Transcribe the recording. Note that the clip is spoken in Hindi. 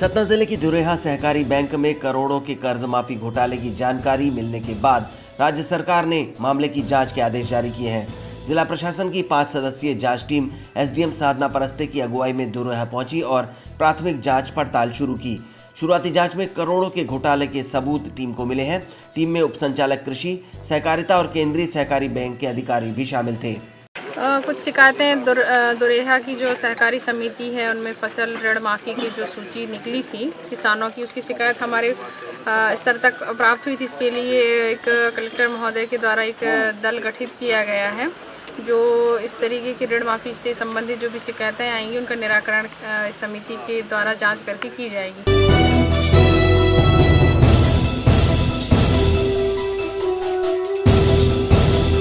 सतना जिले की धुरेहा सहकारी बैंक में करोड़ों के कर्ज माफी घोटाले की जानकारी मिलने के बाद राज्य सरकार ने मामले की जांच के आदेश जारी किए हैं। जिला प्रशासन की 5 सदस्यीय जांच टीम एसडीएम साधना परस्ते की अगुवाई में धुरेहा पहुंची और प्राथमिक जांच पड़ताल शुरू की। शुरुआती जांच में करोड़ों के घोटाले के सबूत टीम को मिले हैं। टीम में उप संचालक कृषि, सहकारिता और केंद्रीय सहकारी बैंक के अधिकारी भी शामिल थे। कुछ शिकायतें धुरेहा की जो सहकारी समिति है उनमें फसल ऋण माफ़ी की जो सूची निकली थी किसानों की, उसकी शिकायत हमारे स्तर तक प्राप्त हुई थी। इसके लिए एक कलेक्टर महोदय के द्वारा एक दल गठित किया गया है जो इस तरीके की ऋण माफ़ी से संबंधित जो भी शिकायतें आएंगी उनका निराकरण इस समिति के द्वारा जांच करके की जाएगी।